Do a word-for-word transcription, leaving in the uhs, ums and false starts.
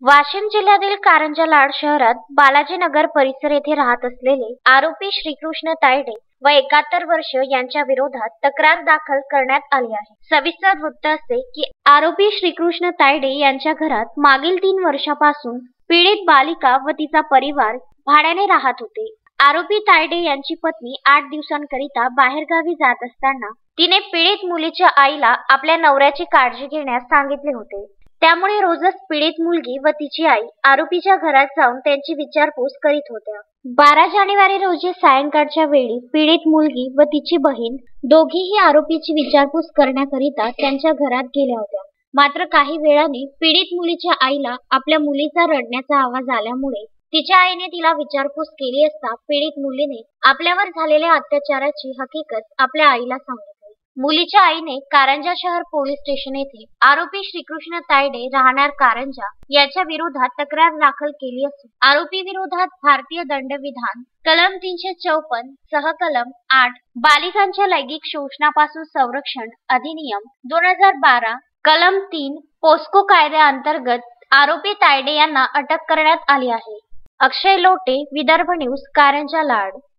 वाशिम जिल्ह्यातील कारंजा लाड शहरात बालाजी नगर परिसर येथे राहत असलेले आरोपी श्रीकृष्ण तायडे व एकाहत्तर वर्ष यांच्या विरोधात तक्रार दाखल करण्यात आली आहे। सविस्तर वृत्त असे की आरोपी श्रीकृष्ण तायडे यांच्या घरात मागील तीन वर्षापासून पीडित बालिका व तिचा परिवार भाड्याने राहत होते। आरोपी तायडे यांची पत्नी आठ दिवसांकरिता बाहेरगावी जात असताना तिने पीडित मुलीच्या आईला आपल्या नवऱ्याची काळजी घेण्यास सांगितले होते। त्यामुळे रोजच पीडित मुलगी व तिची आई आरोपीच्या घरात जाऊन त्यांची विचारपूस करीत होत्या। बारा जानेवारी रोजी सायंकाळच्या वेळी पीडित मुलगी व तिची बहीण दोघीही आरोपीची विचारपूस करण्याकरिता त्यांच्या घरात गेल्या होत्या। मात्र काही वेळाने पीडित मुलीच्या आईला आपल्या मुलीचा रडण्याचा आवाज आल्यामुळे तिच्या आईने तिला विचारपूस केली असता पीडित मुलीने आपल्यावर झालेल्या अत्याचाराची हकीकत आपल्या आईला सांगितली। मुलीच्या आईने कारंजा शहर पोलीस स्टेशन येथे आरोपी श्रीकृष्ण तायडे राहणार कारंजा याच्या विरोधात तक्रार दाखल केली असून आरोपी विरोधात भारतीय दंडविधान कलम तीनशे चौपन्न सह कलम आठ बालिकांच्या लैंगिक शोषणापासून संरक्षण अधिनियम दोन हजार बारा कलम तीन पोस्को कायद्याअंतर्गत आरोपी तायडे यांना अटक करण्यात आली आहे। अक्षय लोटे, विदर्भ न्यूज, कारंजा लाड।